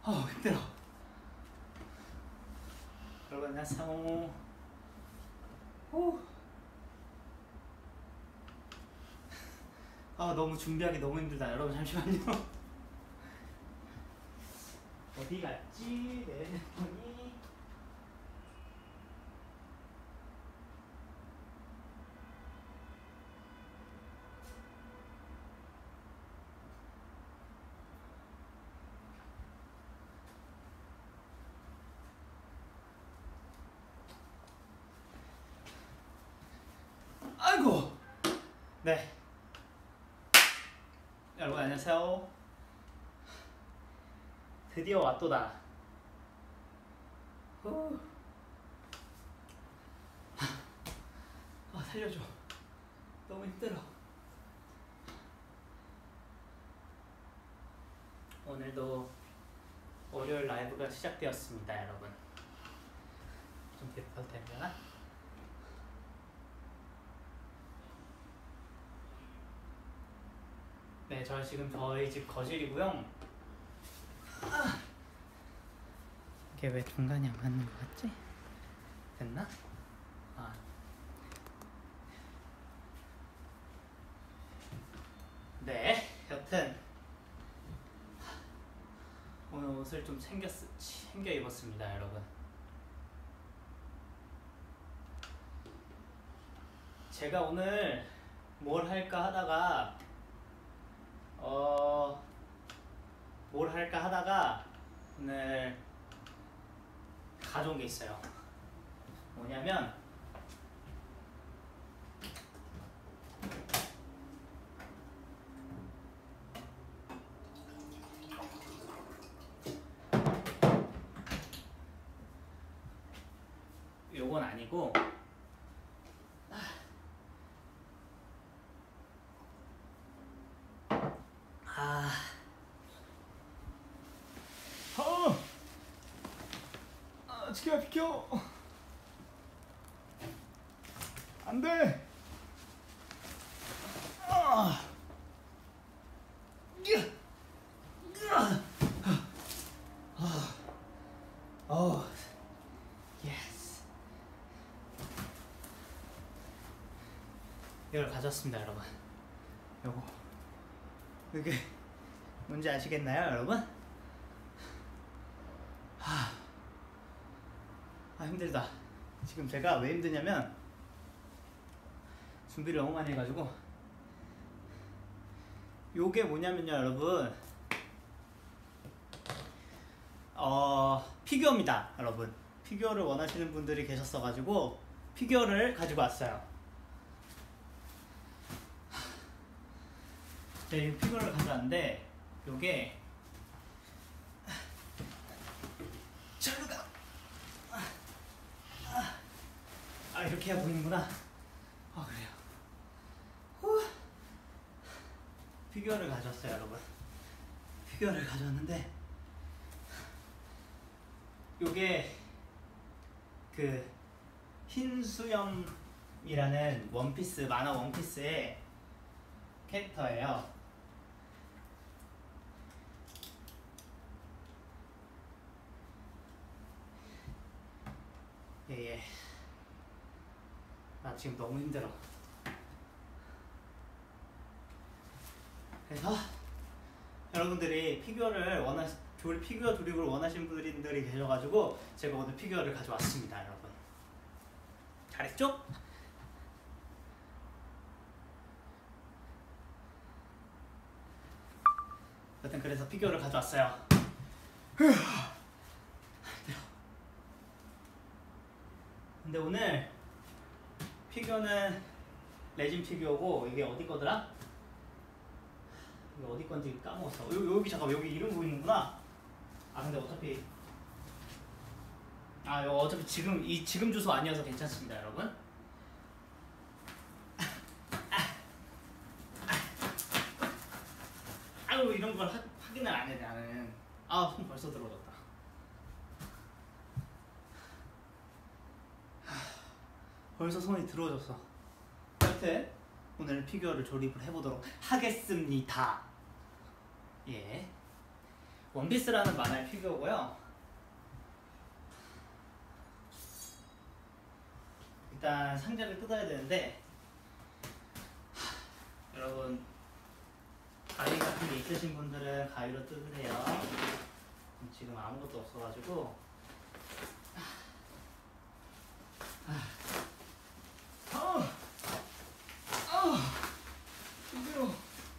힘들어. 여러분 안녕하세요. 너무 준비하기 너무 힘들다. 여러분 잠시만요. 어디 갔지? 내 핸드폰이. 아이고. 네. 여러분 안녕하세요. 드디어 왔도다. 살려줘. 너무 힘들어. 오늘도 월요일 라이브가 시작되었습니다, 여러분. 좀 대파도 되려나? 네, 저희 집 거실이고요. 이게 왜 중간이 안 맞는 것 같지? 됐나? 네, 여튼 오늘 옷을 좀 챙겨 입었습니다, 여러분. 제가 오늘 뭘 할까 하다가 오늘 가져온 게 있어요. 뭐냐면 요건 아니고 비켜. 안 돼. 예스. 이걸 가져왔습니다, 여러분. 요거. 이게 뭔지 아시겠나요, 여러분? 힘들다. 지금 제가 왜 힘드냐면 준비를 너무 많이 해가지고. 요게 뭐냐면요, 여러분. 피규어입니다, 여러분. 피규어를 원하시는 분들이 계셨어가지고 피규어를 가지고 왔어요. 네, 피규어를 가져왔는데 요게 절로 가. 이렇게 해야 보이는구나. 그래요. 피규어를 가져왔어요, 여러분. 피규어를 가져왔는데 요게 그 흰수염이라는 원피스, 만화 원피스의 캐릭터예요. 예. 나 지금 너무 힘들어. 그래서 여러분들이 피규어 조립을 원하시는 분들이 계셔가지고 제가 오늘 피규어를 가져왔습니다, 여러분. 잘했죠? 여튼 그래서 피규어를 가져왔어요. 근데 오늘 피규어는 레진 피규어고, 이게 어디 거더라? 이게 어디 건지 까먹었어. 여기 잠깐만, 여기 이름 보이는구나. 근데 어차피 지금 주소 아니어서 괜찮습니다, 여러분. 이런 걸 확인을 안 해, 나는. 손 벌써 들어졌다. 벌써 손이 들어졌어. 여튼 오늘 피규어를 조립을 해보도록 하겠습니다. 예. 원피스라는 만화의 피규어고요. 일단 상자를 뜯어야 되는데 여러분 가위 같은 게 있으신 분들은 가위로 뜯으세요. 지금 아무것도 없어가지고 힘들어.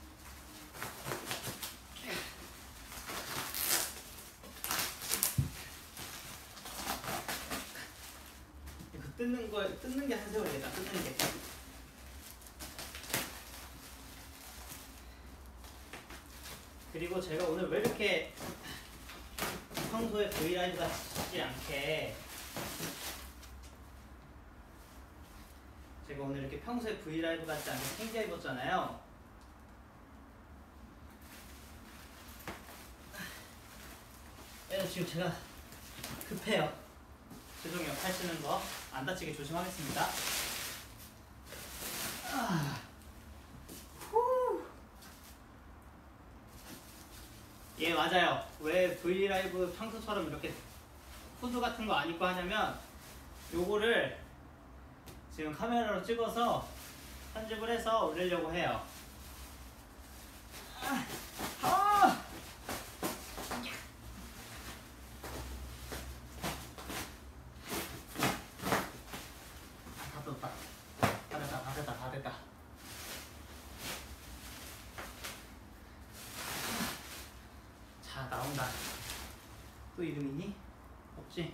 뜯는 게 한 세월이겠다. 뜯는 게. 그리고 제가 오늘 왜 이렇게 평소에 브이라이브 같지 않게 제가 오늘 이렇게 평소에 브이라이브 같지 않게 챙겨 입었잖아요. 지금 제가 급해요. 죄송해요. 팔 쓰는 거 안 다치게 조심하겠습니다. 예, 맞아요. 왜 브이라이브 평소처럼 이렇게 후드 같은 거 안 입고 하냐면 요거를 지금 카메라로 찍어서 편집을 해서 올리려고 해요. 다 됐다. 자, 나온다. 또 이름이니? 없지?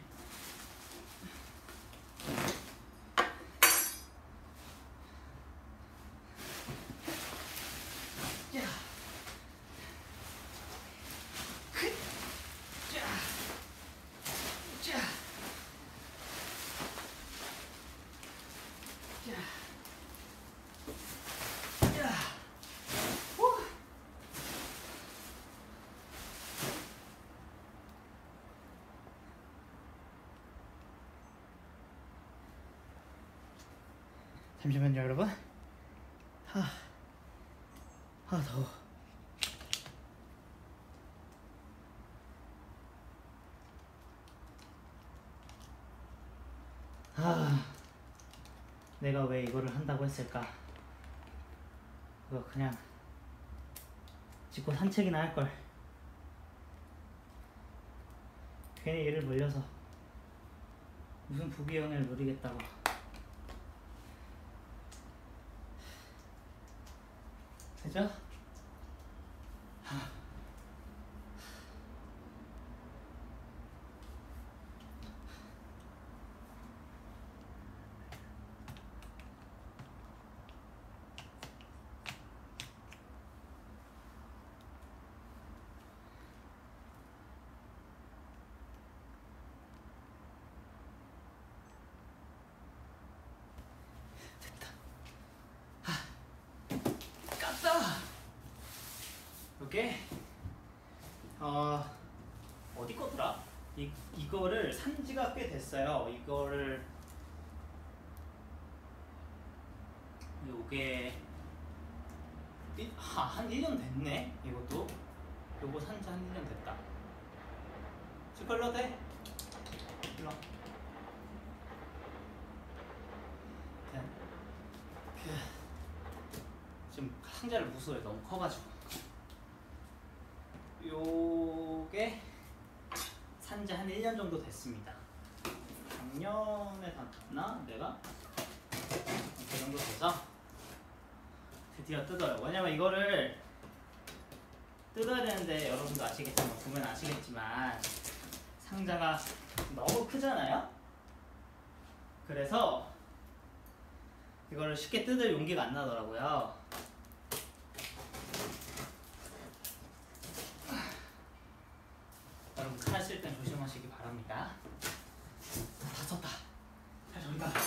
잠시만요, 여러분. 더워. 내가 왜 이거를 한다고 했을까? 그거 그냥 짚고 산책이나 할걸. 괜히 일을 몰려서 무슨 부귀영예를 누리겠다고. 그죠? 이렇게 어디 거더라? 이거를 산 지가 꽤 됐어요. 이거를 요게 한 1년 됐네. 이것도 요거 산지 한 1년 됐다. 스컬러 돼? 일로 와. 지금 상자를 무서워해. 너무 커가지고. 요게 산지 한 1년 정도 됐습니다. 작년에 샀나? 내가? 그 정도 돼서 드디어 뜯어요. 왜냐면 이거를 뜯어야 되는데 여러분도 아시겠지만, 보면 아시겠지만 상자가 너무 크잖아요? 그래서 이거를 쉽게 뜯을 용기가 안 나더라고요. 여러분 칼 쓸 땐 조심하시기 바랍니다. 다 썼다. 칼 저리 가.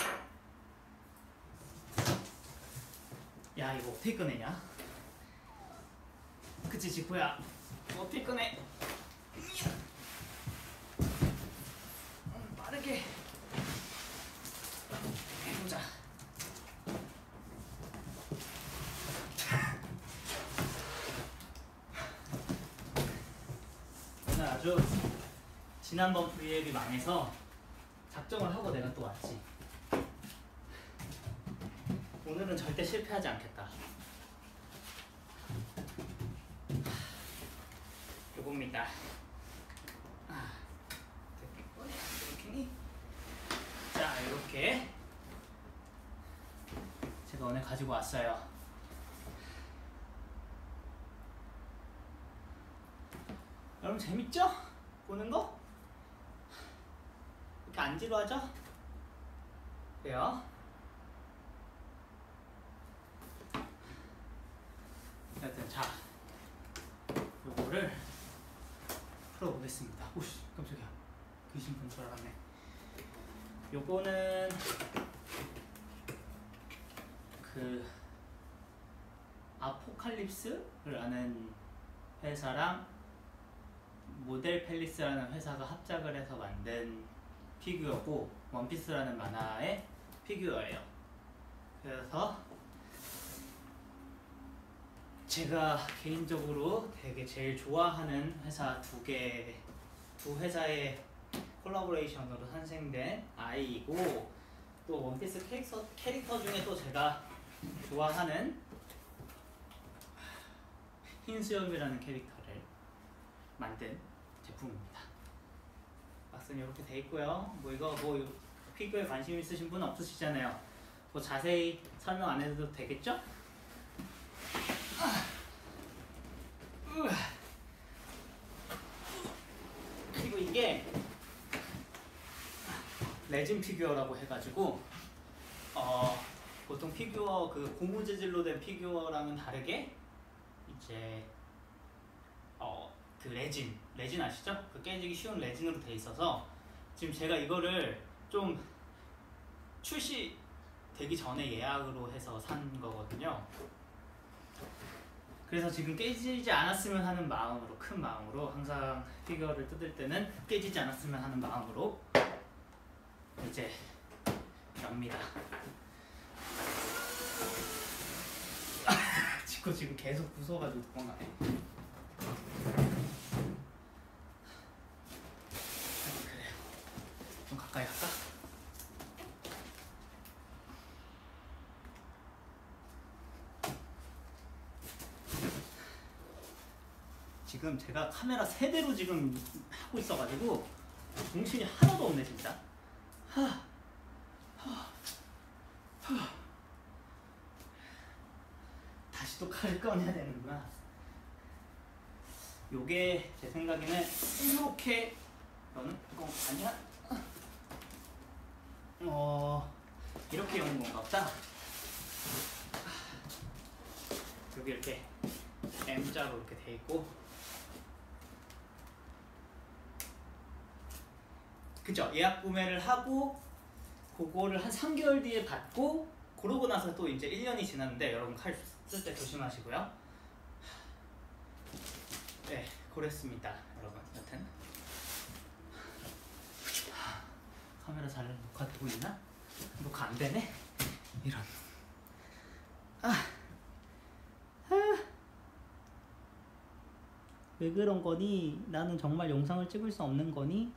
야, 이거 어떻게 꺼내냐? 그치, 지코야? 이거 어떻게 꺼내? 빠르게 해보자. 아주 지난번 V앱이 망해서 작정을 하고 내가 또 왔지. 오늘은 절대 실패하지 않겠다. 요겁니다. 자, 이렇게 제가 오늘 가지고 왔어요. 여러분 재밌죠? 보는 거? 이렇게 안 지루하죠? 그래요? 하여튼 자, 요거를 풀어보겠습니다. 오씨, 깜짝이야. 귀신 본 줄 알았네. 요거는 그 아포칼립스라는 회사랑 모델 팰리스라는 회사가 합작을 해서 만든 피규어고, 원피스라는 만화의 피규어예요. 그래서 제가 개인적으로 되게 제일 좋아하는 회사 두 회사의 콜라보레이션으로 탄생된 아이이고, 또 원피스 캐릭터 중에 또 제가 좋아하는 흰수염이라는 캐릭터를 만든 제품입니다. 박스는 이렇게 돼 있고요. 뭐 이거 뭐 피규어에 관심 있으신 분 없으시잖아요. 뭐 자세히 설명 안 해도 되겠죠? 그리고 이게 레진 피규어라고 해가지고 보통 피규어 그 고무 재질로 된 피규어랑은 다르게 이제 그 레진 아시죠? 그 깨지기 쉬운 레진으로 돼 있어서 지금 제가 이거를 좀 출시되기 전에 예약으로 해서 산 거거든요. 그래서 지금 깨지지 않았으면 하는 마음으로, 큰 마음으로 항상 피규어를 뜯을 때는 깨지지 않았으면 하는 마음으로 이제 엽니다. 지금 계속 부숴가지고 도망가네. 그래요. 좀 가까이 갈까? 지금 제가 카메라 3대로 지금 하고 있어가지고 정신이 하나도 없네 진짜. 다시 또 칼을 꺼내야 되는구나. 요게 제 생각에는 이렇게 너는 이거 아니야? 이렇게 여는 건가 보다. 여기 이렇게 M자로 이렇게 돼 있고, 그죠? 예약 구매를 하고 그거를 한 3개월 뒤에 받고, 그러고 나서 또 이제 1년이 지났는데 여러분 칼 쓸 때 조심하시고요. 네, 그랬습니다 여러분. 여튼 카메라 잘 녹화되고 있나? 녹화 안 되네? 이런. 왜 그런 거니? 나는 정말 영상을 찍을 수 없는 거니?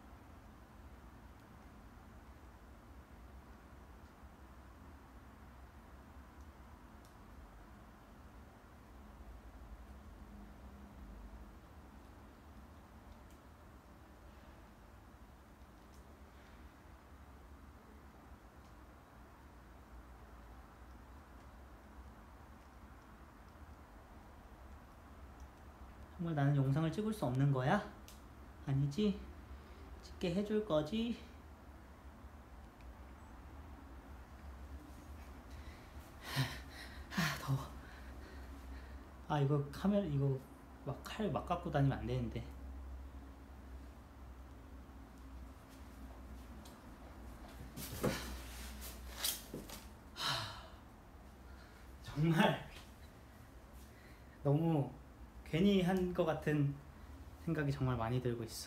정말 나는 영상을 찍을 수 없는 거야? 아니지? 찍게 해줄 거지? 더워. 이거 카메라 이거 막 칼 막 갖고 다니면 안 되는데. 정말 너무 괜히 한 것 같은 생각이 정말 많이 들고 있어.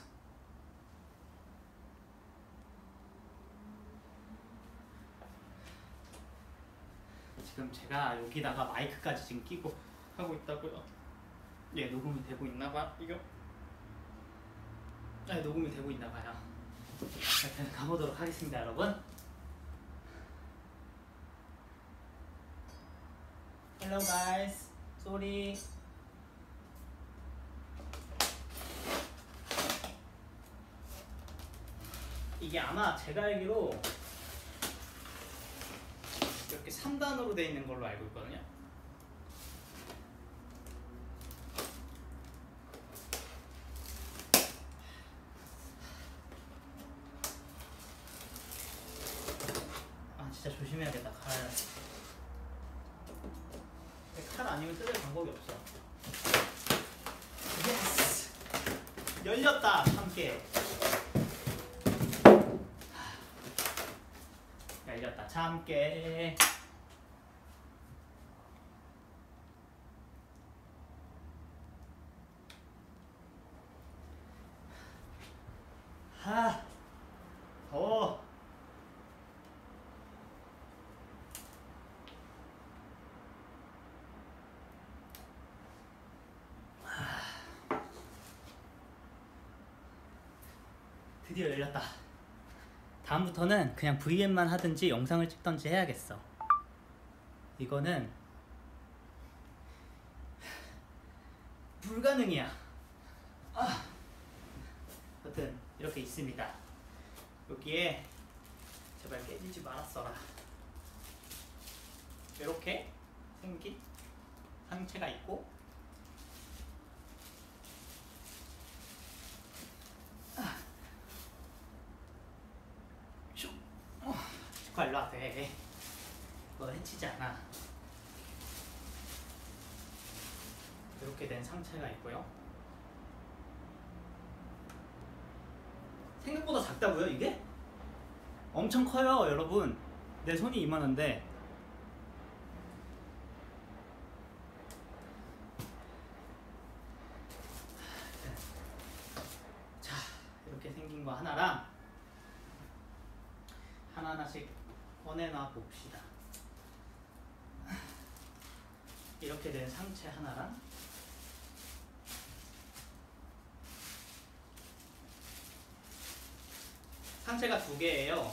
지금 제가 여기다가 마이크까지 지금 끼고 하고 있다고요. 예, 녹음이 되고 있나봐. 이거 녹음이 되고 있나봐요. 일단 가보도록 하겠습니다, 여러분. Hello guys, sorry. 이게 아마 제가 알기로 이렇게 3단으로 되어 있는 걸로 알고 있거든요. 진짜 조심해야겠다. 칼 아니면 뜯을 방법이 없어. 예스! 열렸다! 참깨. 열렸다. 참깨. 더워. 드디어 열렸다. 다음부터는 그냥 VM만 하든지 영상을 찍던지 해야겠어. 이거는 불가능이야. 하여튼 이렇게 있습니다. 여기에 제발 깨지지 말았어라. 이렇게 생긴 상체가 있고, 치과 일로 와. 돼. 너 해치지 않아. 이렇게 된 상체가 있고요. 생각보다 작다고요, 이게? 엄청 커요, 여러분. 내 손이 이만한데. 자, 이렇게 생긴 거 하나랑 하나하나씩 꺼내놔 봅시다. 이렇게 된 상체 하나랑 상체가 2개예요.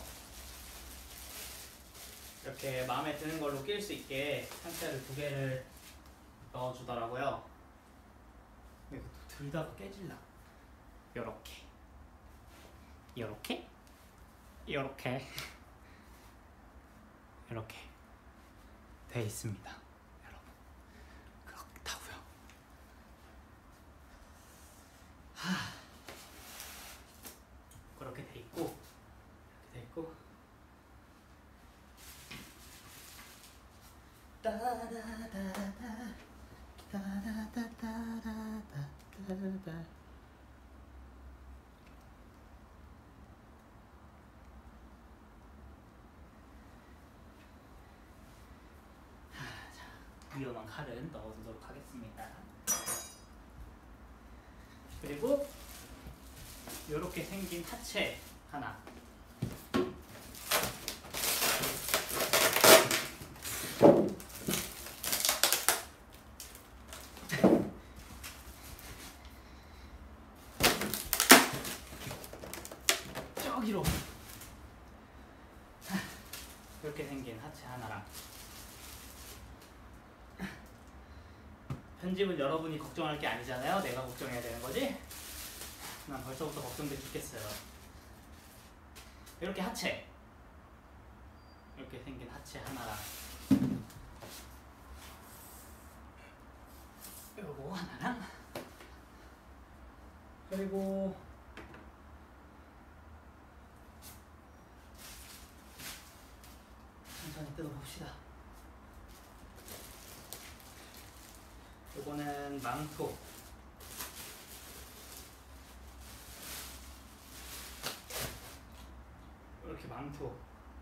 이렇게 마음에 드는 걸로 낄 수 있게 상체를 2개를 넣어주더라고요. 이거 들다가 깨질라. 요렇게, 요렇게, 요렇게, 이렇게 돼 있습니다, 여러분. 그렇다고요. 그렇게 돼 있고, 이렇게 돼 있고. 따다다다다 따다다다다다다. 위험한 칼은 넣어두도록 하겠습니다. 그리고 이렇게 생긴 하체 하나. 저기로 이렇게 생긴 하체 하나랑. 편집은 여러분이 걱정할 게 아니잖아요. 내가 걱정해야 되는 거지? 난 벌써부터 걱정돼 죽겠어요. 이렇게 하체, 이렇게 생긴 하체 하나랑 요거 하나랑, 그리고 천천히 뜯어봅시다. 요거는 망토. 이렇게 망토.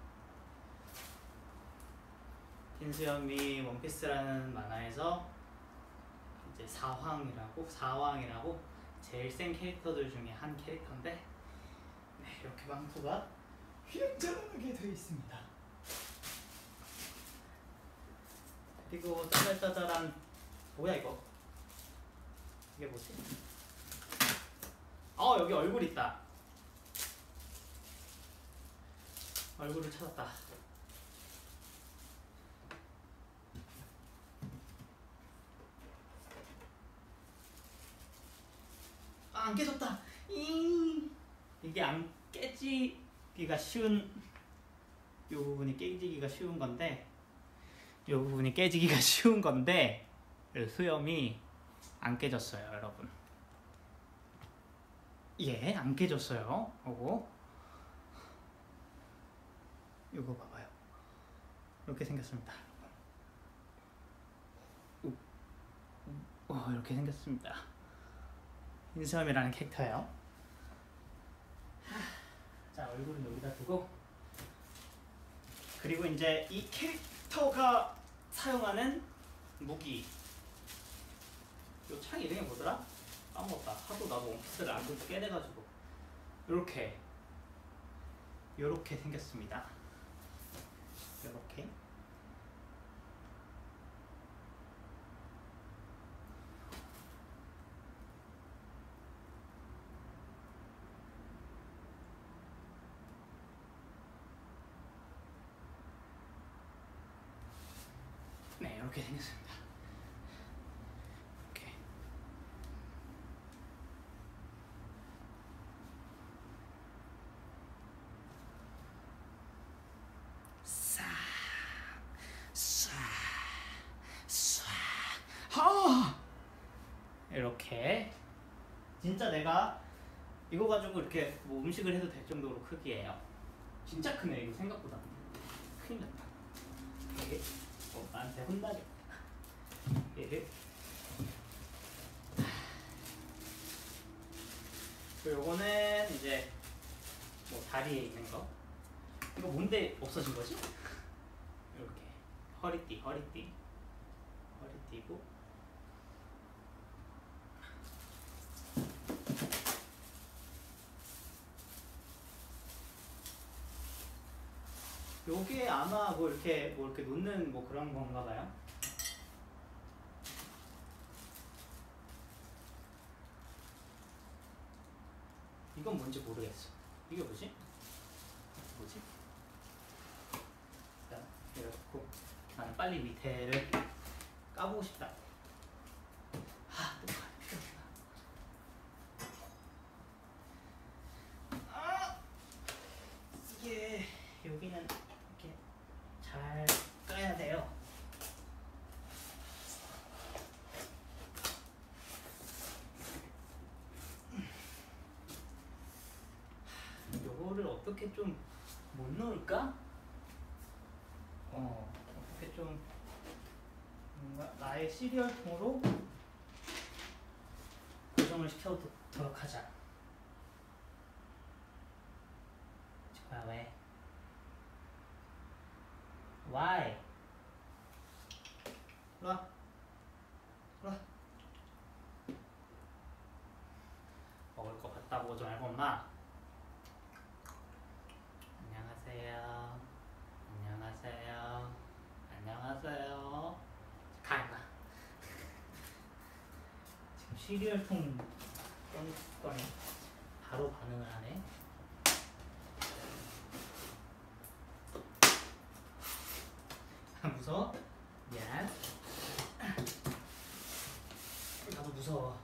빈수연미 원피스라는 만화에서 이제 사왕이라고 제일 센 캐릭터들 중에 한 캐릭터인데, 네, 이렇게 망토가 휘황찬란하게 되어 있습니다. 그리고 짜잘짜잘한, 뭐야 이거? 이게 뭐지? 여기 얼굴 있다. 얼굴을 찾았다. 안 깨졌다. 이게 안 깨지기가 쉬운, 이 부분이 깨지기가 쉬운 건데, 이 부분이 깨지기가 쉬운 건데 수염이 안 깨졌어요, 여러분. 예, 안 깨졌어요. 이거 봐봐요. 이렇게 생겼습니다. 이렇게 생겼습니다. 인수염이라는 캐릭터예요. 자, 얼굴은 여기다 두고, 그리고 이제 이 캐릭터가 사용하는 무기, 이 창 이름이 뭐더라? 까먹었다. 하도 나도 원피스를 안 보고 깨내가지고. 요렇게 생겼습니다. 요렇게. 네, 이렇게 생겼습니다. 이렇게. 이렇게. 진짜 내가 이거 가지고 이렇게 뭐 음식을 해도 될 정도로 크기예요. 진짜 크네, 이거 생각보다. 큰일 났다. 이게 나한테 혼나겠다. 그리고 요거는 이제 뭐 다리에 있는 거. 이거 뭔데 없어진 거지? 이렇게 허리띠고. 요게 아마 뭐 이렇게 놓는 뭐 그런 건가 봐요. 이건 뭔지 모르겠어. 이게 뭐지? 일단 이렇고, 나는 빨리 밑에를 까보고 싶다. 또 이게 여기는 이렇게 잘 까야 돼요. 요거를 어떻게 좀 못 넣을까? 어떻게 좀 뭔가 나의 시리얼통으로 고정을 시켜두도록 하자. 왜? Why? 일로와. 먹을 거 갖다 보고 좀 알고 엄마. 안녕하세요. 가, 임마. 지금 시리얼통 꺼냈더니 바로 반응을 하네. 무서워? 미안. 나도 무서워.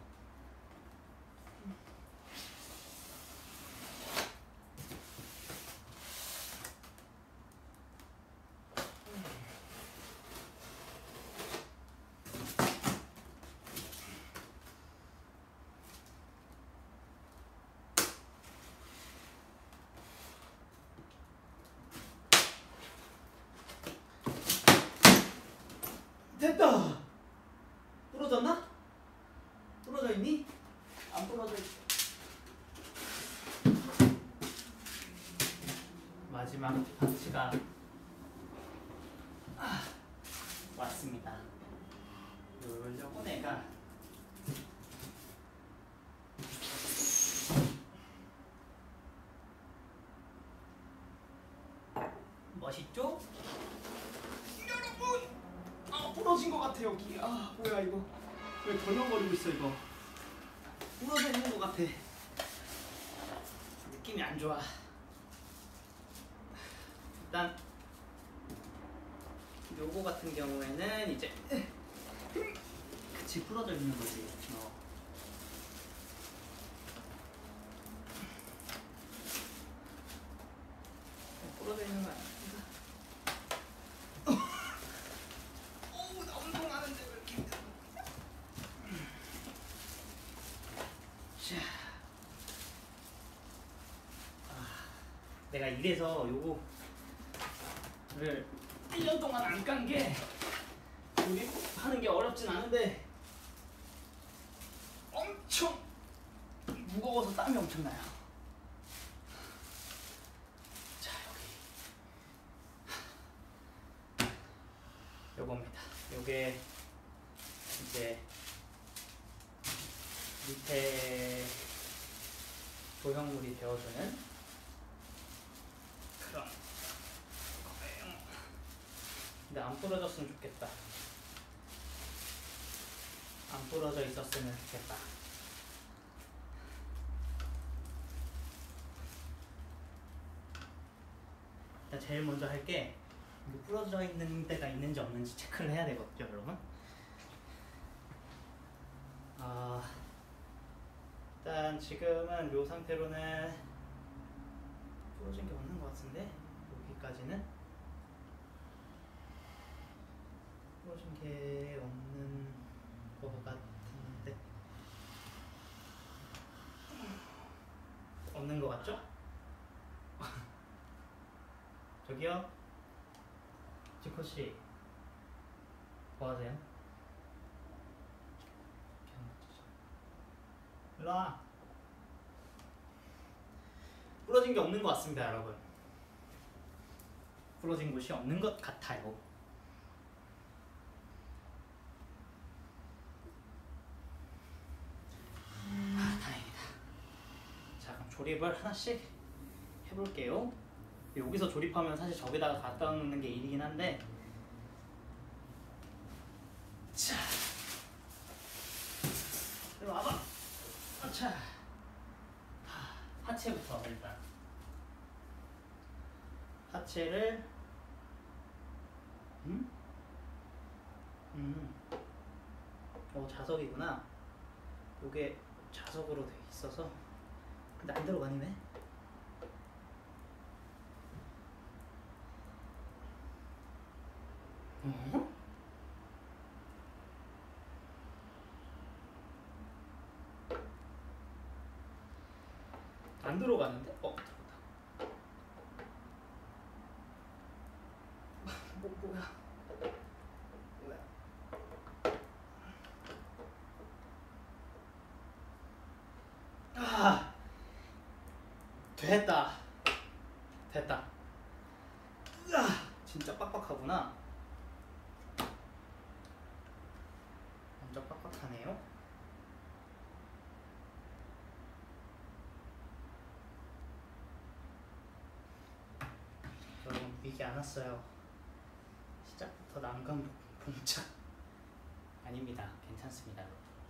됐다! 부러졌나? 부러져 있니? 안 부러져 있어. 마지막 파츠가 왔습니다. 요거 내가 멋있죠? 여러분! 부러진 것 같아 여기. 뭐야 이거? 왜 덜렁거리고 있어 이거? 부러져 있는 것 같아. 느낌이 안 좋아. 일단 요거 같은 경우에는 이제 같이 부러져 있는 거지. 부러져 있는 거 아니야? 어우, 나 운동하는데 왜 이렇게 힘들어? 자, 내가 이래서 요거를 1년 동안 안 깐 게 조립하는 게 어렵진 않은데 엄청 무거워서 땀이 엄청 나요. 자, 여기 요겁니다. 요게 이제 밑에 조형물이 되어주는 그런 거예요. 근데 안 부러졌으면 좋겠다. 안 부러져 있었으면 좋겠다. 일단 제일 먼저 할 게 부러져 있는 데가 있는지 없는지 체크를 해야 되거든요, 여러분. 일단 지금은 이 상태로는 부러진 게 없는 것 같은데, 여기까지는 부러진 게 없는 것 같은데, 없는 것 같죠? 저기요, 지코씨, 뭐 하세요? 일로와. 부러진 게 없는 것 같습니다, 여러분. 부러진 곳이 없는 것 같아요. 다행이다. 자, 그럼 조립을 하나씩 해볼게요. 여기서 조립하면 사실 저기다가 갖다 놓는 게 일이긴 한데, 자, 이리 와봐. 자, 하체부터 일단. 하체를 자석이구나. 요게 자석으로 돼 있어서. 근데 안 들어가니네. 안 들어가는데? 들어갔다. 뭐야? 됐다. 진짜 빡빡하구나. 완전 빡빡하네요. 여러분, 이게 안 왔어요. 시작부터 난강 봉착. 아닙니다. 괜찮습니다.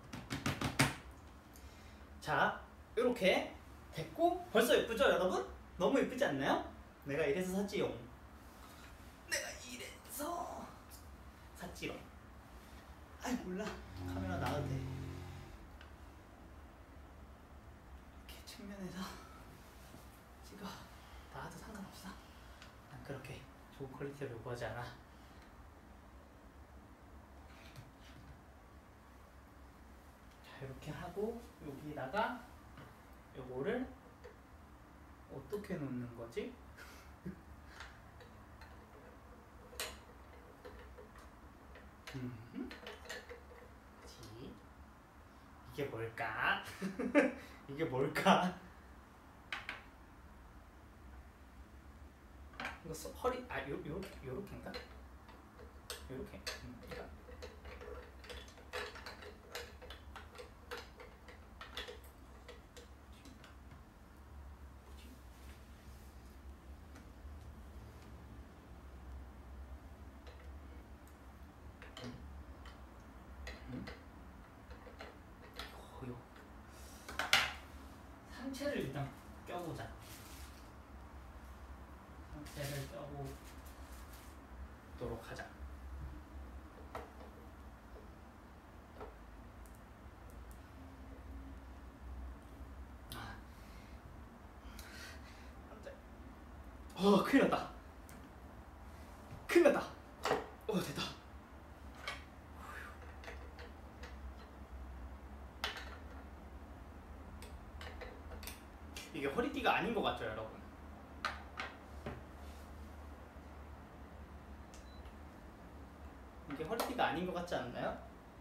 자, 이렇게 됐고, 벌써 예쁘죠, 여러분? 너무 예쁘지 않나요? 내가 이래서 샀지용. 내가 이래서 샀지롱. 아이, 몰라. 카메라 나와도 돼. 이렇게 측면에서 찍어. 나와도 상관없어. 난 그렇게 좋은 퀄리티를 요구하지 않아. 자, 이렇게 하고 여기다가 요거를 어떻게 놓는 거지? 이게 뭘까? 이게 뭘까? 이거 허리, 요렇게인가? 요렇게. 상체를 일단 껴보자. 셀을 껴보도록 하자. 큰일 났다. 큰일 났다. 됐다. 이게 허리띠가 아닌 것 같죠, 여러분? 이게 허리띠가 아닌 것 같지 않나요?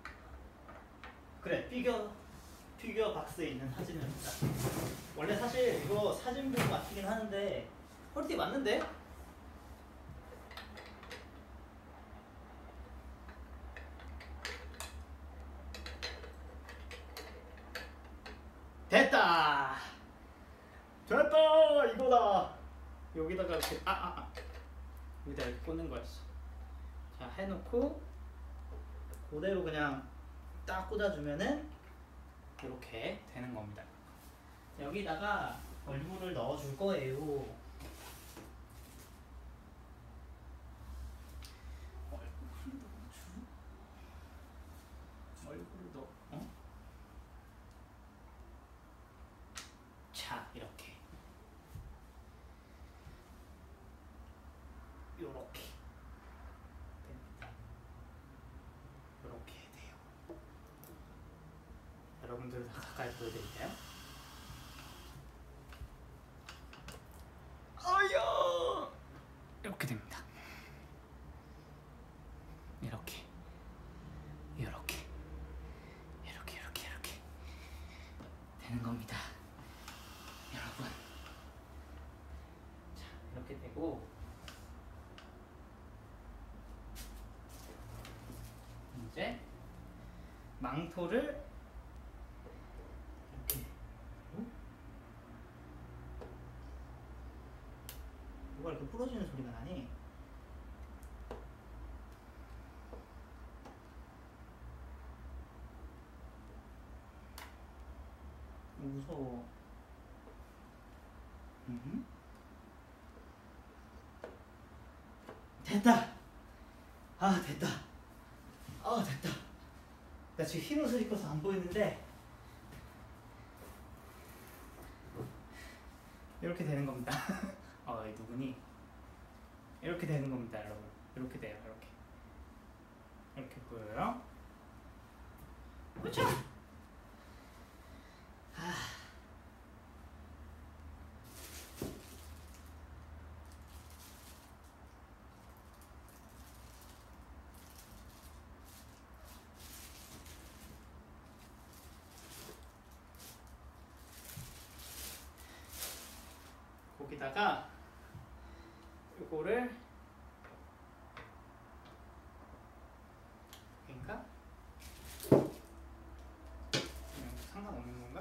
그래, 피규어 박스에 있는 사진입니다. 원래 사실 이거 사진 보고 맞히긴 하는데 허리띠 맞는데? 됐다! 됐다! 이거다! 여기다가 이렇게 여기다 이렇게 꽂는 거였어. 자, 해놓고 그대로 그냥 딱 꽂아주면은 이렇게 되는 겁니다. 여기다가 얼굴을 넣어줄 거예요. 얼굴을 넣어? 자, 이렇게 요렇게 됩니다. 요렇게 돼요. 여러분들 다 가까이 보여드릴까요? 이렇게 됩니다. 이렇게 되는 겁니다, 여러분. 자, 이렇게 되고 이제 망토를 이렇게 뭐가 이렇게 부러지는 소리가 나니? 무서워. 됐다. 됐다. 됐다. 나 지금 흰 옷을 입고서 안 보이는데 이렇게 되는 겁니다. 이 누구니? 이렇게 되는 겁니다, 여러분. 이렇게 돼요. 이렇게 보여요. 그렇죠? 거기다가 요거를 그러니까 상관없는 건가?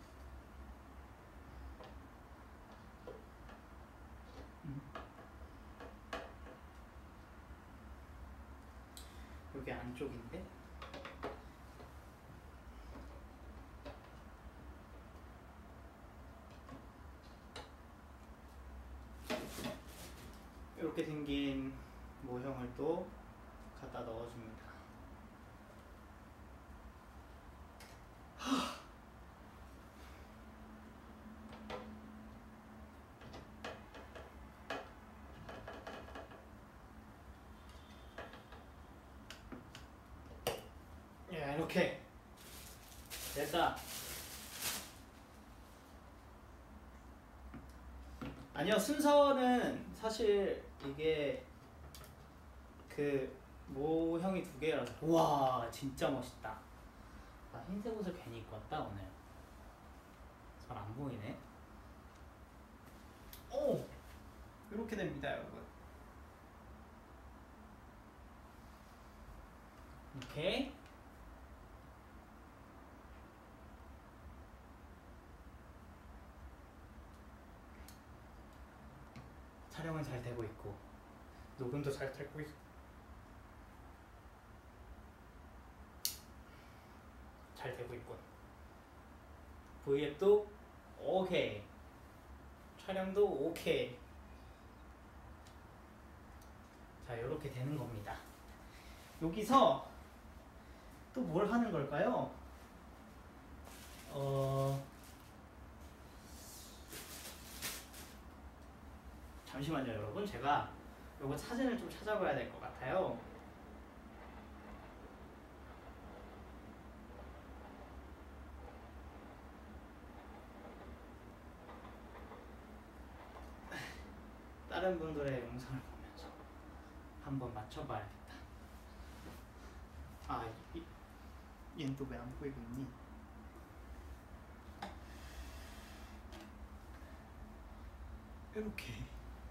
여기 안쪽인데 이렇게 생긴 모형을 또 갖다 넣어줍니다. 이렇게 됐다. 아니요, 순서는 사실 이게 그 모형이 두 개라서. 우와, 진짜 멋있다. 나 흰색 옷을 괜히 입고 왔다 오늘. 잘 안 보이네. 이렇게 됩니다, 여러분. 이렇게 촬영은 잘 되고 있고 녹음도 잘 되고 있고 잘 되고 있군. V앱도 오케이, 촬영도 오케이. 자, 이렇게 되는 겁니다. 여기서 또 뭘 하는 걸까요? 잠시만요, 여러분. 제가 요거 사진을 좀 찾아봐야 될 것 같아요. 다른 분들의 영상을 보면서 한번 맞춰봐야겠다. 아, 얘는 또 왜 안 보이고 있니? 이렇게.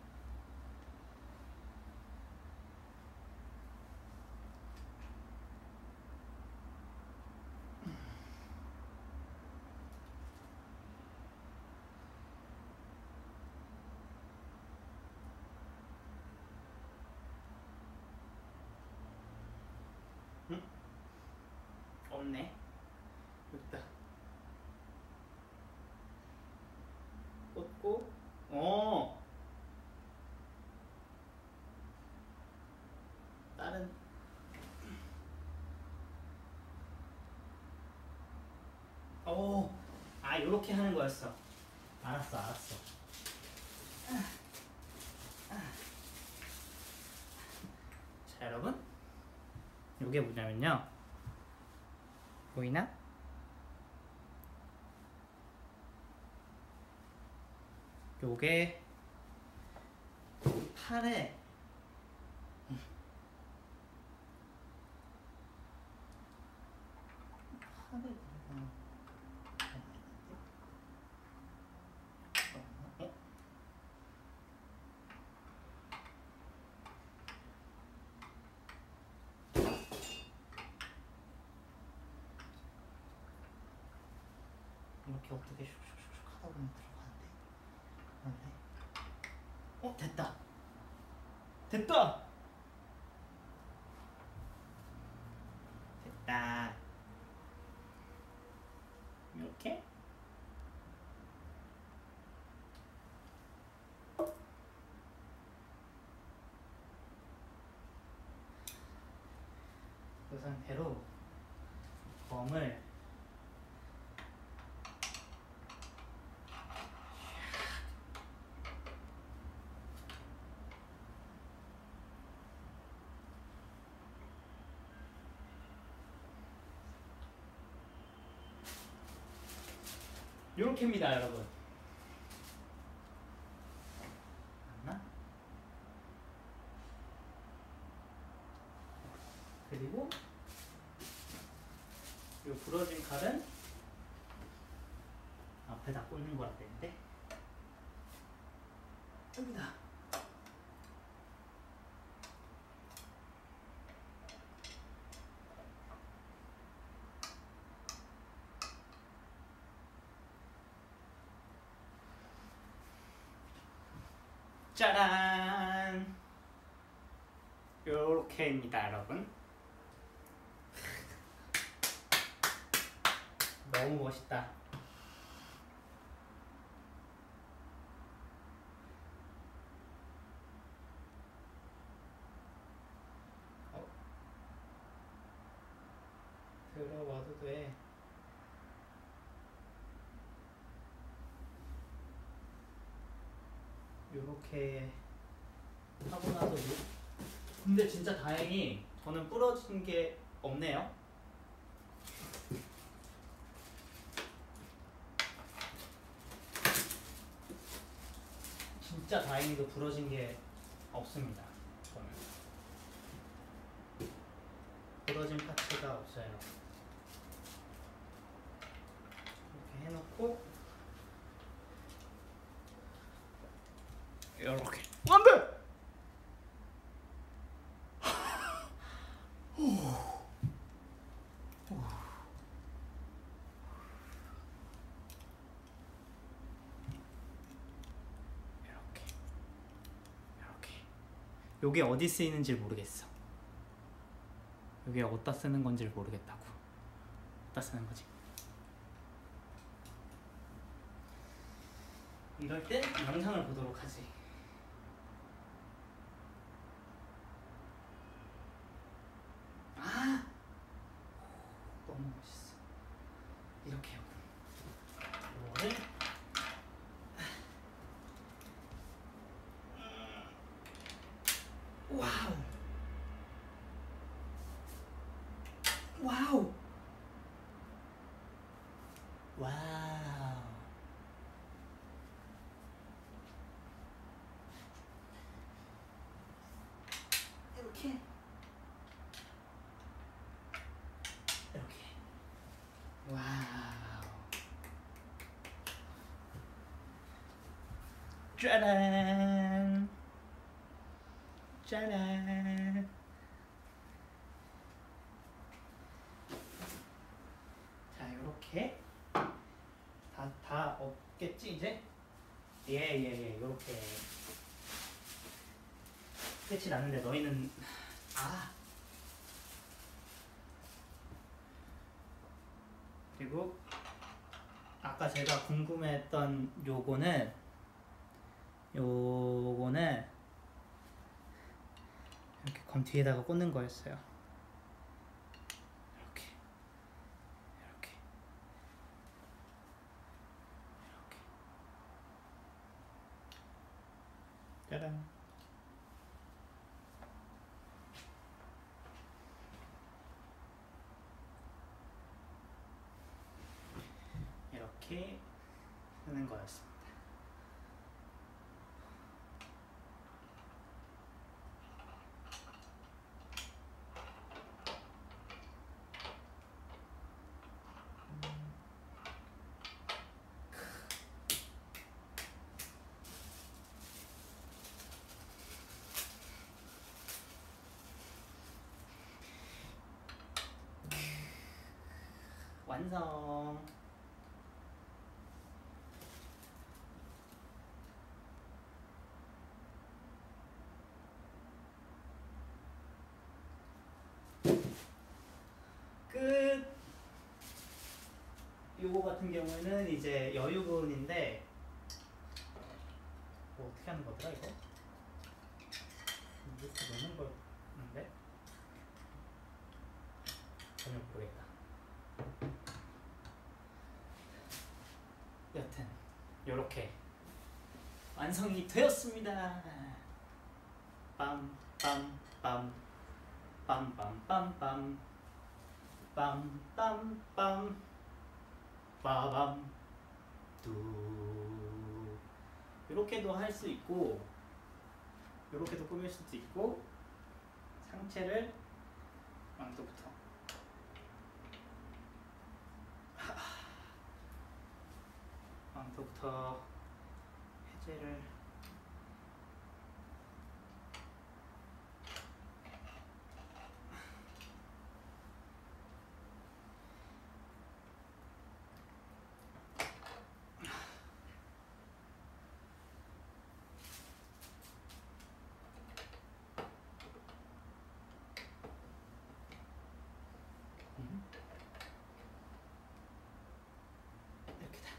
응? 없네. 여기다. 꽂고, 다른, 요렇게 하는 거였어. 알았어. 자, 여러분. 요게 뭐냐면요. 보이나? 요게 팔에 이렇게 어떻게 슉슉슉 하다 보면 들어가는데. 됐다. 됐다. 이렇게. 그 상태로 범을 요렇게입니다, 여러분. 맞나? 그리고 요 부러진 칼은 앞에다 꽂는 거라 되는데 여기다. 짜란! 요렇게입니다, 여러분. 너무 멋있다. 들어와도 돼. 요렇게 하고 나서 근데 진짜 다행히 저는 부러진 게 없네요. 진짜 다행히도 부러진 게 없습니다. 저는 부러진 파츠가 없어요. 이렇게 해놓고 이렇게. 안돼. 요게 어디 쓰이는지 모르겠어. 요게 어디다 쓰는 건지 모르겠다고. 어디다 쓰는 거지? 이럴 땐 영상을 보도록 하지. 와우. 와우. 이렇게. 이렇게. 와우. 짜란. 짜란. 자, 요렇게. 다 없겠지, 이제? 예, 요렇게. 끝이 났는데 너희는, 그리고, 아까 제가 궁금했던 요거는 이렇게 검 뒤에다가 꽂는 거였어요. 이렇게. 짜란. 이렇게 하는 거였습니다. 완성. 끝. 요거 같은 경우에는 이제 여유분인데 뭐 어떻게 하는 거더라 이거? 이렇게 넣는 거였는데 전혀 모르겠다. 여튼 요렇게 완성이 되었습니다. 빰빰빰 빰빰빰빰 빰빰빰 빠밤 뚜. 이렇게도 할 수 있고 이렇게도 꾸밀 수도 있고 상체를 왕도부터 해제를 이렇게다.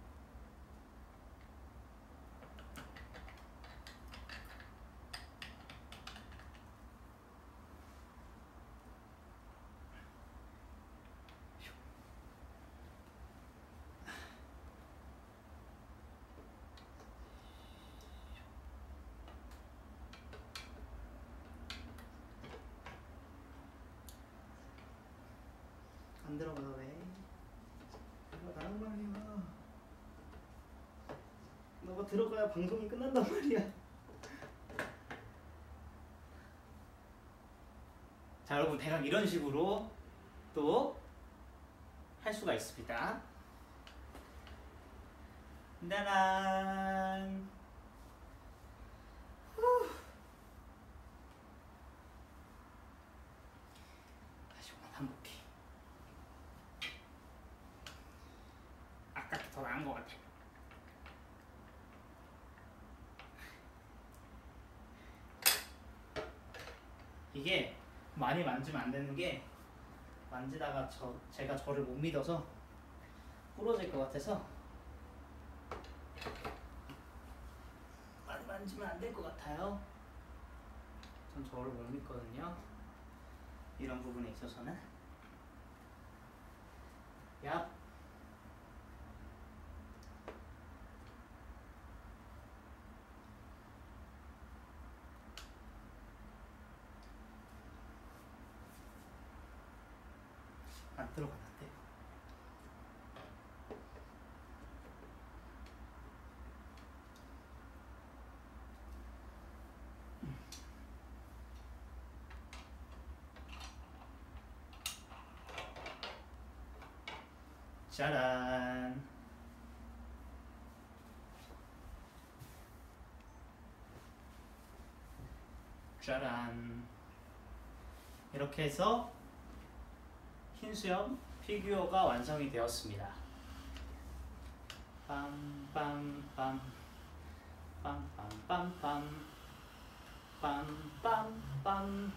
안 들어가 왜? 들어가란 말이야. 너가 들어가야 방송이 끝난단 말이야. 자, 여러분 대강 이런 식으로 또 할 수가 있습니다. 짜란. 다시 한번 볼게. 아까 더 나은 것 같아. 이게 많이 만지면 안 되는 게 만지다가 제가 저를 못 믿어서 부러질 것 같아서 많이 만지면 안 될 것 같아요. 전 저를 못 믿거든요. 이런 부분에 있어서는. 야. 안 들어가는데. 짜란. 짜란. 이렇게 해서 흰 수염 피규어가 완성이 되었습니다. 빰빰빰 빰빰빰빰 빰빰빰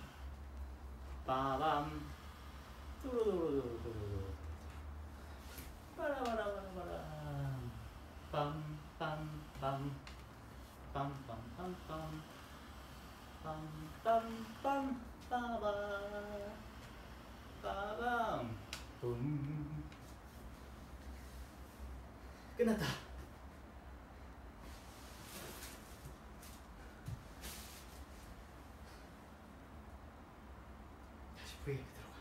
빠밤 뚜루루루루루 빠라바라바라바라 빰빰빰 빰빰빰빰 빰빰빰 빠바 빠밤 붐 끝났다. 다시 V앱 들어가.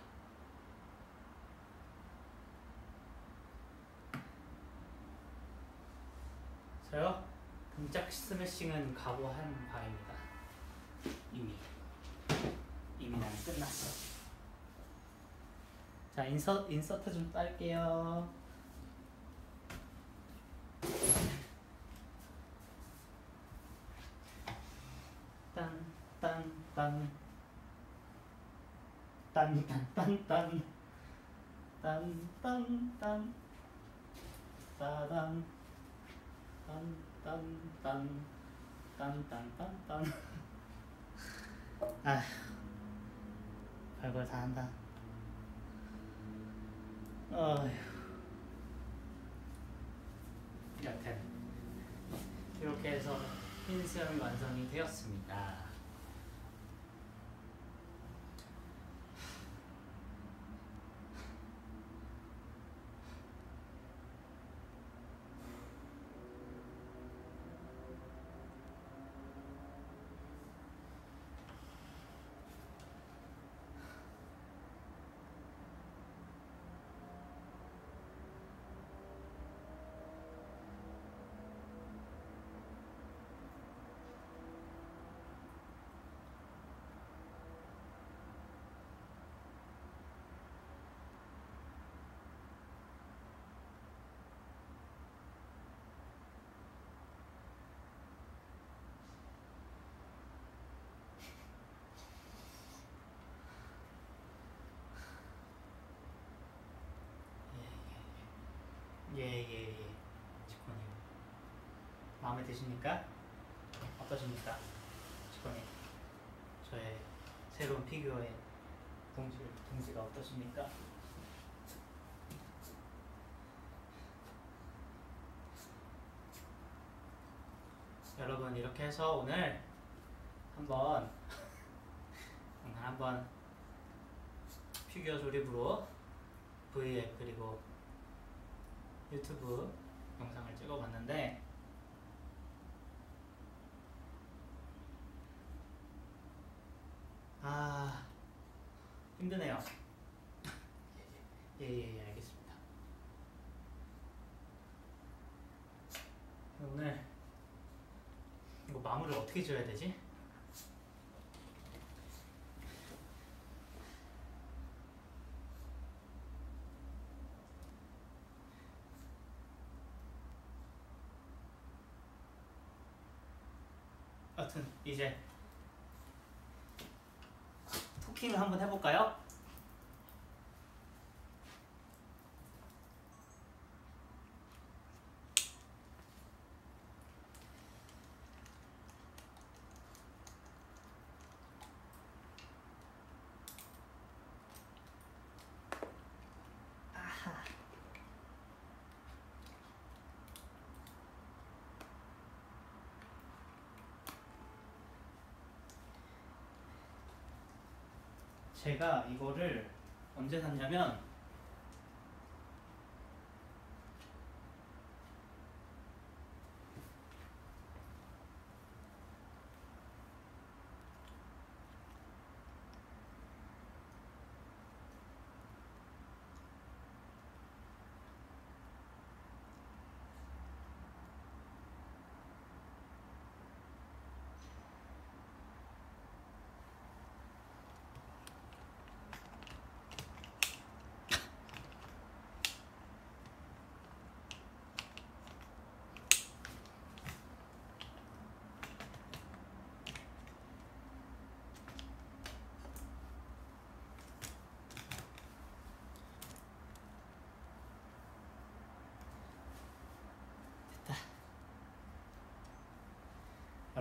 저요? 등짝 스매싱은 각오한 바입니다. 이미 나는 끝났어. 자, 인서트 좀 딸게요. 딴딴딴 딴딴딴딴 딴딴딴 따단 딴딴딴 딴딴딴딴 아, 별걸 다 한다. 여튼 이렇게 해서 흰 수염이 완성이 되었습니다. 예. 치코님 마음에 드십니까? 어떠십니까? 치코님 저의 새로운 피규어의 동지가 어떠십니까? 여러분 이렇게 해서 오늘 한번 피규어 조립으로 V앱 그리고 유튜브 영상을 찍어봤는데 힘드네요. 예, 알겠습니다. 오늘 이거 마무리를 어떻게 지어야 되지? 여튼 이제 토킹을 한번 해볼까요? 제가 이거를 언제 샀냐면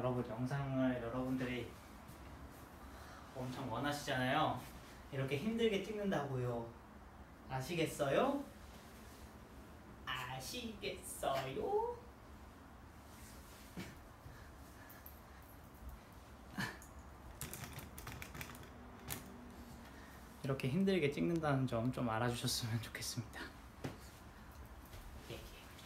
여러분 영상을 여러분들이 엄청 원하시잖아요. 이렇게 힘들게 찍는다고요. 아시겠어요? 아시겠어요? 이렇게 힘들게 찍는다는 점 좀 알아주셨으면 좋겠습니다. 예.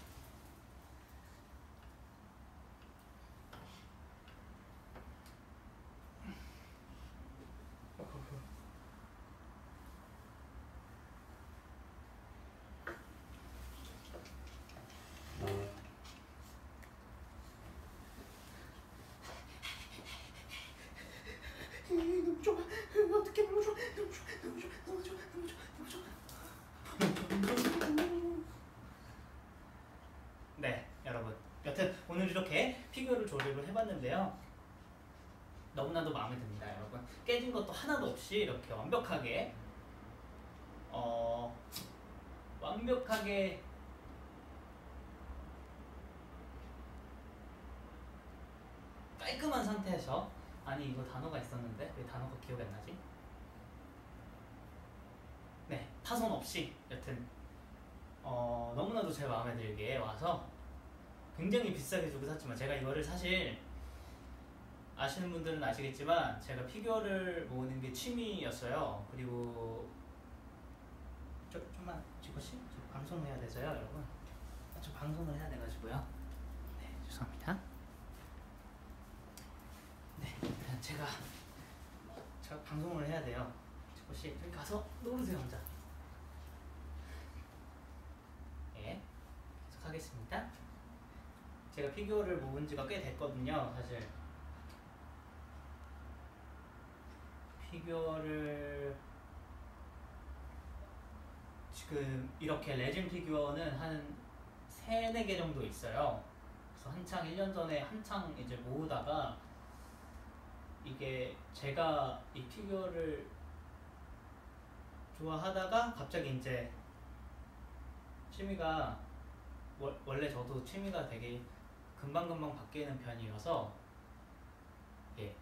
너무 좋아. 어떻게 너무 좋아. 너무 좋아. 너무 좋아. 너무 좋아. 너무 좋아. 너무 좋아. 네, 여러분. 여튼 오늘 이렇게 피규어를 조립을 해봤는데요. 너무나도 마음에 듭니다, 여러분. 깨진 것도 하나도 없이 이렇게 완벽하게 완벽하게 깔끔한 상태에서, 아니 이거 단어가 있었는데 왜 단어가 기억이 안 나지? 네, 파손 없이 여튼 너무나도 제 마음에 들게 와서 굉장히 비싸게 주고 샀지만, 제가 이거를 사실 아시는 분들은 아시겠지만 제가 피규어를 모으는 게 취미였어요. 그리고 좀만 지코씨? 저 방송을 해야 돼서요, 여러분. 저 방송을 해야 돼가지고요. 네, 죄송합니다. 네, 제가 방송을 해야 돼요. 지코씨, 여기 가서 놓으세요, 혼자. 예, 계속 하겠습니다. 제가 피규어를 모은 지가 꽤 됐거든요, 사실. 피규어를 지금 이렇게 레진 피규어는 한 3, 4개 정도 있어요. 그래서 한창 1년 전에 한창 이제 모으다가, 이게 제가 이 피규어를 좋아하다가 갑자기 이제 취미가, 원래 저도 취미가 되게 금방금방 바뀌는 편이어서, 예.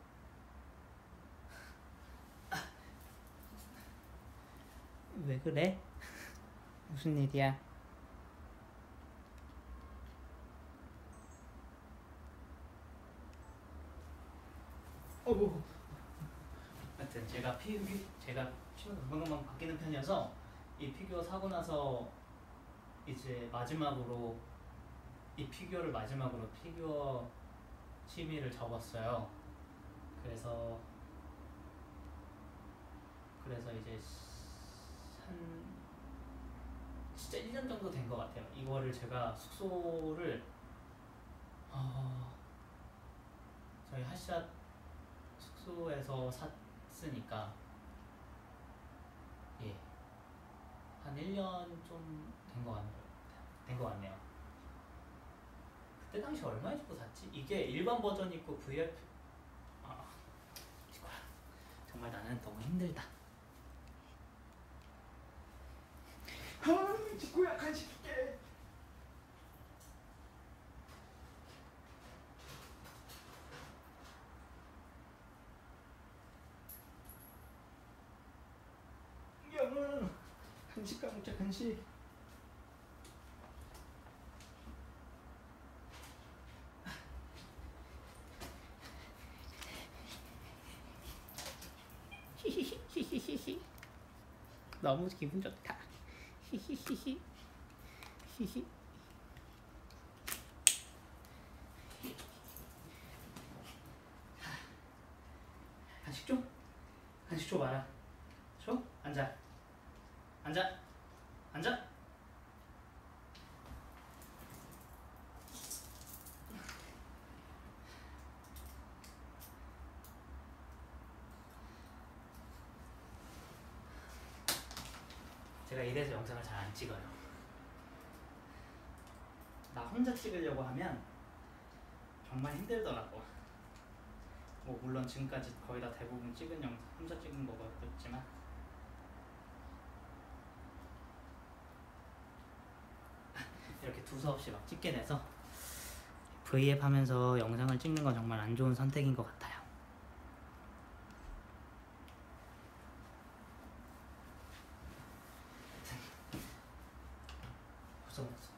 왜 그래? 무슨 일이야? 어우. 하여튼 제가 취미가 금방금방 바뀌는 편이어서 이 피규어 사고 나서 이제 마지막으로 이 피규어를 마지막으로 피규어 취미를 접었어요. 그래서 이제 한 진짜 1년 정도 된 것 같아요. 이거를 제가 숙소를 저희 핫샷 숙소에서 샀으니까, 예, 한 1년 좀 된 것 같네요. 그때 당시 얼마에 주고 샀지? 이게 일반 버전 있고 VIP, 지코야, 정말 나는 너무 힘들다. 지코야, 간식 줄게. 야, 간식 까먹자, 간식. 히히히히히히. 너무 기분 좋다. 히히히히. 히히. 간식 줘? 간식 줘봐라. 줘? 앉아. 앉아. 앉아. 제가 이래서 영상을 잘 안 찍어요. 나 혼자 찍으려고 하면 정말 힘들더라고. 뭐 물론 지금까지 거의 다 대부분 찍은 영상 혼자 찍은 거였지만, 이렇게 두서없이 막 찍게 돼서 V앱 하면서 영상을 찍는 건 정말 안 좋은 선택인 것 같아요. 벌써 먹었어.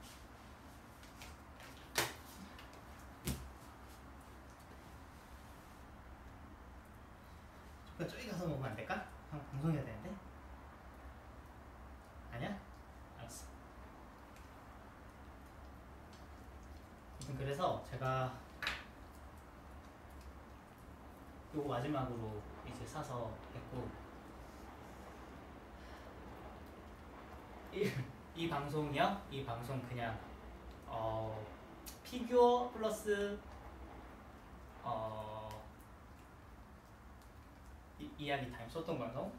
잠깐 저기 가서 먹으면 안 될까? 방송해야 되는데. 아니야? 알았어. 아무튼 그래서 제가 요거 마지막으로 이제 사서 했고, 이 방송이요? 이 방송 그냥 피규어 플러스 이야기 타임 소통 방송.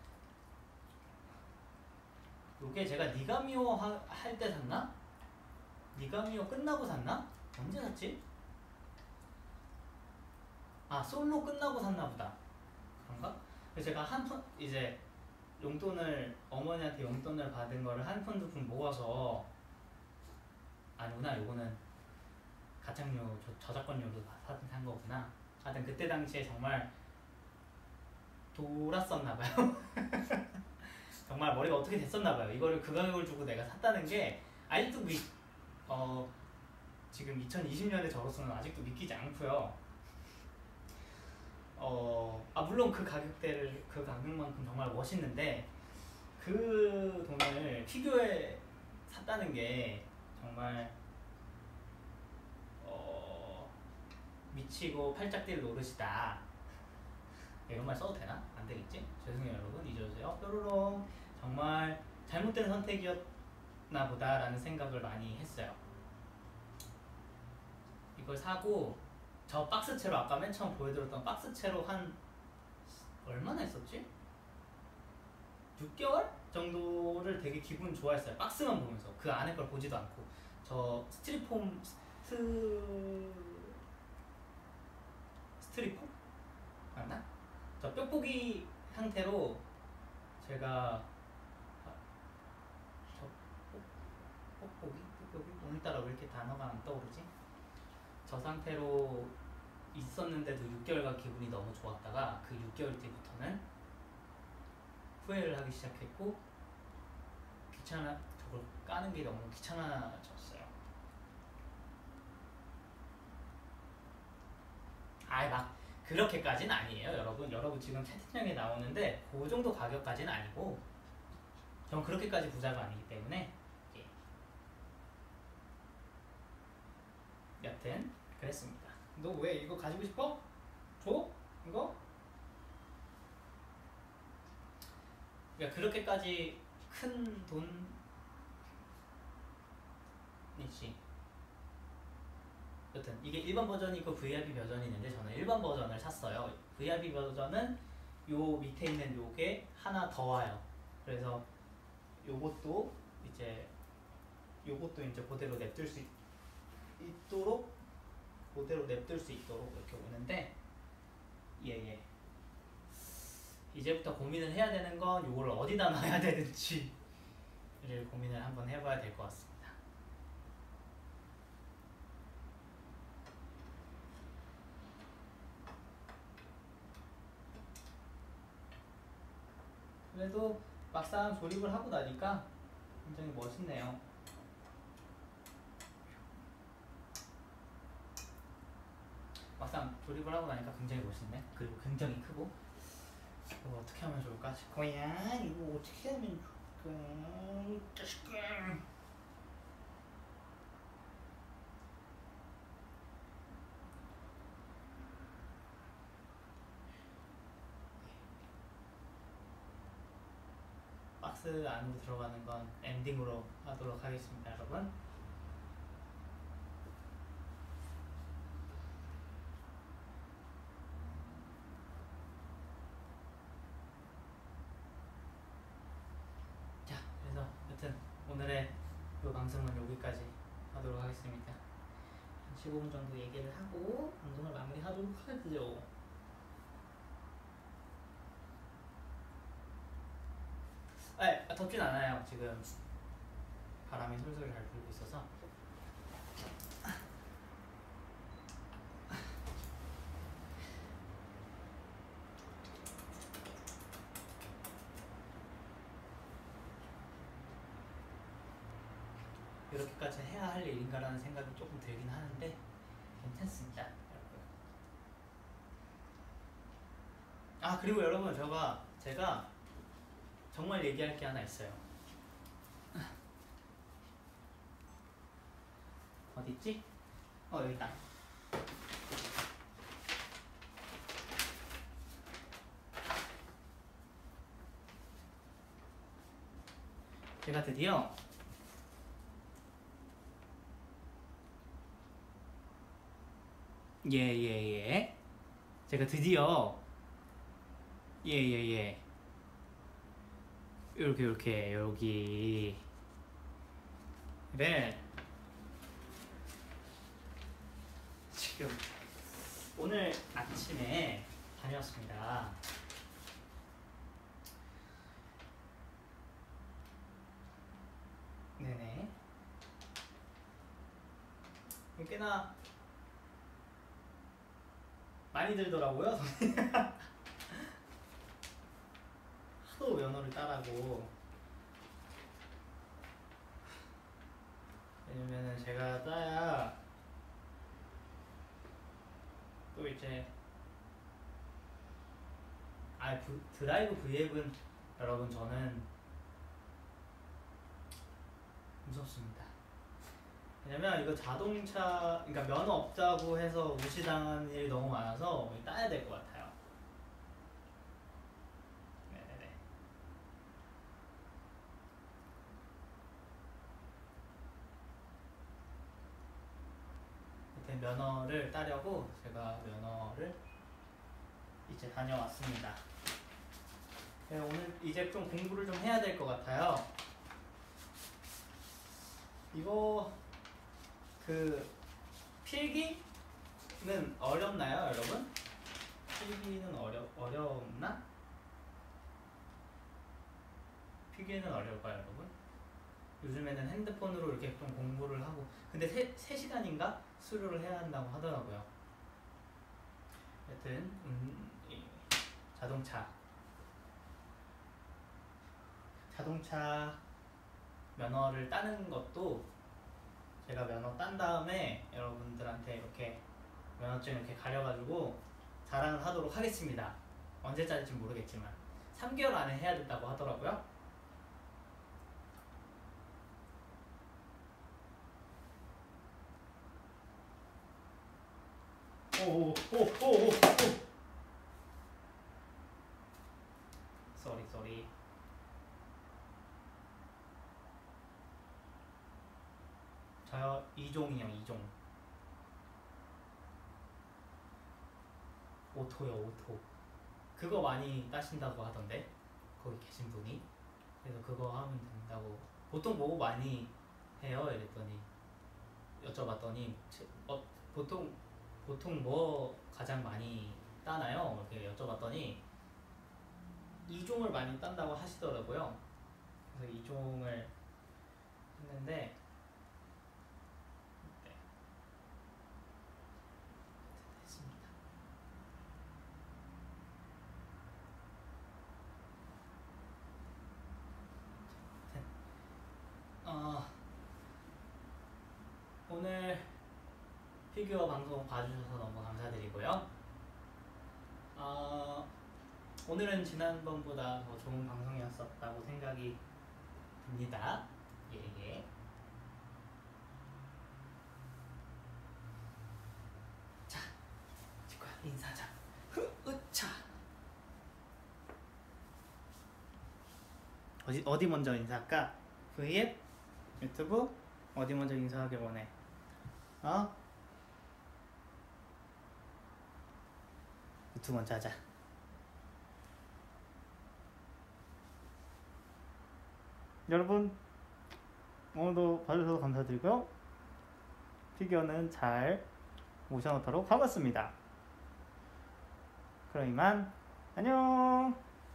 요게 제가 니가미오 할 때 샀나? 니가미오 끝나고 샀나? 언제 샀지? 아, 솔로 끝나고 샀나 보다. 그런가? 그래서 제가 한 푼, 이제 용돈을, 어머니한테 용돈을 받은 거를 한 푼 두 푼 모아서, 아니구나, 요거는 가창료, 저작권료로 산 거구나. 하여튼 그때 당시에 정말 돌았었나봐요. 정말 머리가 어떻게 됐었나봐요. 이거를 그 가격을 주고 내가 샀다는 게 아직도 지금 2020년에 저로서는 아직도 믿기지 않고요. 물론 그 가격만큼 정말 멋있는데, 그 돈을 피규어에 샀다는 게 정말 미치고 팔짝 뛸 노릇이다. 이런 말 써도 되나? 안 되겠지? 죄송해요 여러분, 잊어주세요. 뾰로롱. 정말 잘못된 선택이었나 보다라는 생각을 많이 했어요. 이걸 사고 저 박스채로, 아까 맨 처음 보여드렸던 박스채로 한 얼마나 했었지? 6개월 정도를 되게 기분 좋아했어요. 박스만 보면서. 그 안에 걸 보지도 않고. 저 스티로폼 스트리폼? 맞나? 저 뾱뾱이 상태로 제가 뽁뽁이? 오늘따라 왜 이렇게 단어가 안 떠오르지? 저 상태로 있었는데도 6개월간 기분이 너무 좋았다가 그 6개월 뒤부터는 후회를 하기 시작했고, 저걸 까는 게 너무 귀찮아졌어요. 막 그렇게까지는 아니에요 여러분 지금 채팅창에 나오는데 그 정도 가격까지는 아니고, 전 그렇게까지 부자가 아니기 때문에. 여튼 그랬습니다. 너 왜 이거 가지고 싶어? 줘? 이거? 그러니까 그렇게까지 큰 돈이지. 여튼 이게 일반 버전이 있고 VIP 버전이 있는데 저는 일반 버전을 샀어요. VIP 버전은 요 밑에 있는 요게 하나 더 와요. 그래서 요것도 이제 그대로 냅둘 수 있도록 이렇게 오는데, 예. 이제부터 고민을 해야 되는 건 요거를 어디다 놔야 되는지를 고민을 한번 해봐야 될 것 같습니다. 그래도 막상 조립을 하고 나니까 굉장히 멋있네요. 막상 조립을 하고 나니까 굉장히 멋있네. 그리고 굉장히 크고. 이거 어떻게 하면 좋을까? 거야 이거 어떻게 하면 좋을까? 자식아. 박스 안으로 들어가는 건 엔딩으로 하도록 하겠습니다, 여러분. 자, 그래서 여튼 오늘의 이 방송은 여기까지 하도록 하겠습니다. 한 15분 정도 얘기를 하고 방송을 마무리하도록 하죠. 덥진 않아요. 지금 바람이 솔솔 잘 불고 있어서. 이렇게까지 해야 할 일인가라는 생각이 조금 들긴 하는데 괜찮습니다, 여러분. 아, 그리고 여러분, 제가 정말 얘기할 게 하나 있어요. 어디 있지? 여기 있다. 제가 드디어 제가 드디어 이렇게 여기를 지금 오늘 아침에 다녀왔습니다. 네네. 꽤나 많이 들더라고요. 하도 면허를 따라고. 왜냐면은 제가 따야 또 이제 드라이브 V앱은 여러분 저는 무섭습니다. 왜냐면 이거 자동차, 그러니까 면허 없다고 해서 무시당하는 일이 너무 많아서 따야 될 것 같아요. 네네네. 하여튼 면허를 따려고 제가 면허를 이제 다녀왔습니다. 네, 오늘 이제 좀 공부를 좀 해야 될 것 같아요. 이거 필기는 어렵나요, 여러분? 필기는 어렵나? 필기는 어려울까요, 여러분? 요즘에는 핸드폰으로 이렇게 좀 공부를 하고, 근데 3시간인가? 수료를 해야 한다고 하더라고요. 하여튼 자동차 면허를 따는 것도 제가 면허 딴 다음에 여러분들한테 이렇게 면허증 이렇게 가려가지고 자랑을 하도록 하겠습니다. 언제 짜릴지 모르겠지만 3개월 안에 해야 된다고 하더라고요. 오. 쏘리. 저요 2종이요, 2종. 오토요, 오토. 그거 많이 따신다고 하던데, 거기 계신 분이. 그래서 그거 하면 된다고. 보통 뭐 많이 해요? 이랬더니, 여쭤봤더니 보통 뭐 가장 많이 따나요? 이렇게 여쭤봤더니 2종을 많이 딴다고 하시더라고요. 그래서 2종을 했는데 네, 됐습니다. 오늘 피규어 방송 봐주셔서 너무 감사드리고요. 오늘은 지난번보다 더 좋은 방송이었었다고 생각이 듭니다. 예. 자, 치과야 인사자. 으차. 어디 먼저 인사할까? V앱? 유튜브? 어디 먼저 인사하길 원해? 유튜브 먼저 하자. 여러분 오늘도 봐주셔서 감사드리고요. 피규어는 잘 모셔놓도록 하겠습니다. 그럼 이만 안녕.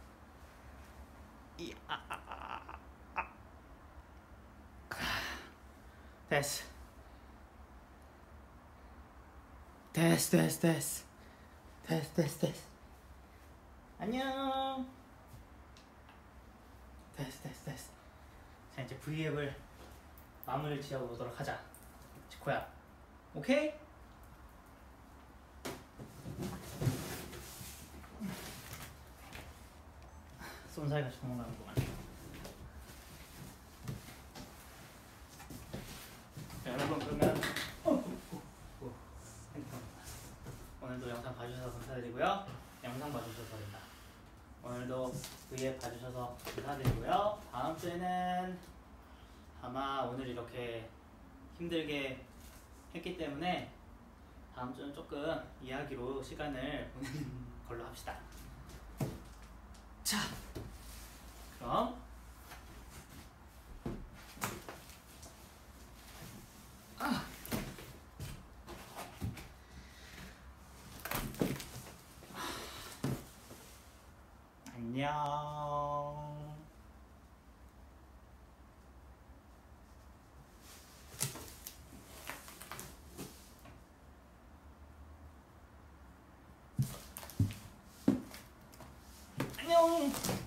됐어. 안녕. 됐어. 자, 이제 V앱을 마무리를 지어보도록 하자. 지코야. 오케이? 쏜살이가 도망가는구만. 여러분 그러면 오늘도 영상 봐주셔서 감사드리고요. 영상 봐주셔서 된다. 오늘도 V앱 봐주셔서 감사드리고요. 다음 주에는 아마 오늘 이렇게 힘들게 했기 때문에 다음 주는 조금 이야기로 시간을 보내는 걸로 합시다. 자, 그럼 안녕. 안녕.